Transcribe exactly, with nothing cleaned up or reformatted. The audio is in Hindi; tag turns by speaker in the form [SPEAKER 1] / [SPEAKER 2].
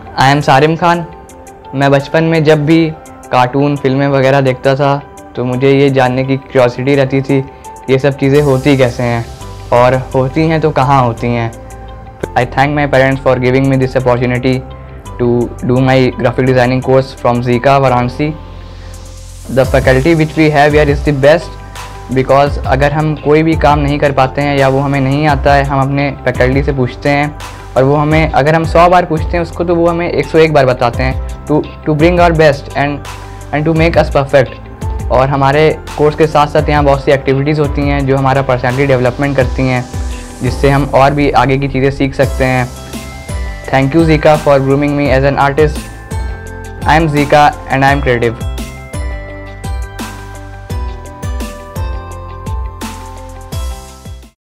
[SPEAKER 1] I am Sarim Khan. मैं बचपन में जब भी कार्टून फिल्में वगैरह देखता था तो मुझे ये जानने की क्यूरियोसिटी रहती थी ये सब चीज़ें होती कैसे हैं और होती हैं तो कहाँ होती हैं। I thank my parents for giving me this opportunity to do my graphic designing course from ज़ीका Varanasi. The faculty which we have here is the best because अगर हम कोई भी काम नहीं कर पाते हैं या वो हमें नहीं आता है, हम अपने फैकल्टी से पूछते हैं और वो हमें, अगर हम सौ बार पूछते हैं उसको तो वो हमें एक सौ एक बार बताते हैं to to bring our best and and to make us perfect. और हमारे कोर्स के साथ साथ यहाँ बहुत सी एक्टिविटीज़ होती हैं जो हमारा पर्सनैलिटी डेवलपमेंट करती हैं, जिससे हम और भी आगे की चीज़ें सीख सकते हैं। Thank you Zeeka for grooming me as an artist. I am Zeeka and I am creative.